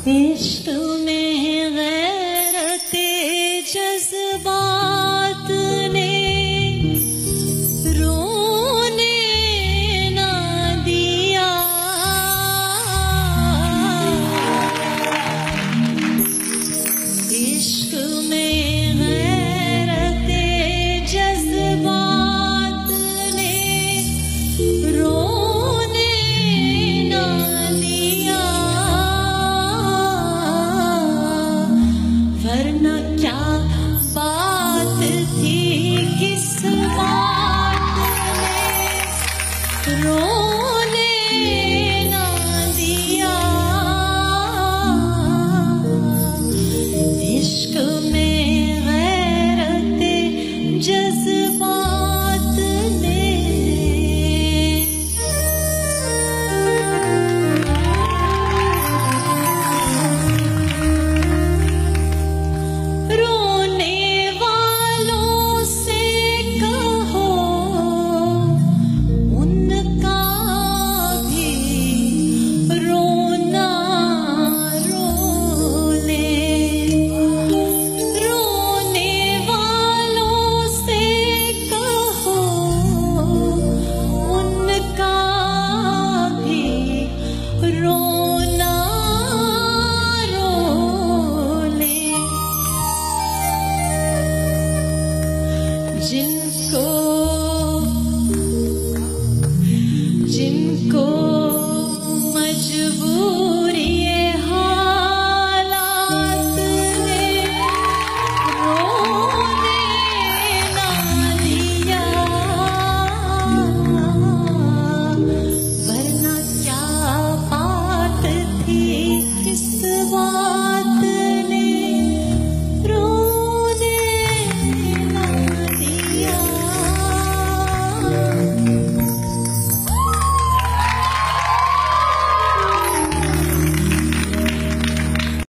इश्क में गैरते जज्बात ने रोने ना दिया। इश्क में गैरते जज्बात ने रोने ना दिया। वरना क्या बात थी, किस बात ने रोने ना दिया। इश्क में गैरते जज्बात ने रोने वालों से कहो उनका भी रोना रो ले। रोने वालों से कहो उनका भी रोना रो ले। जिनको मजबूर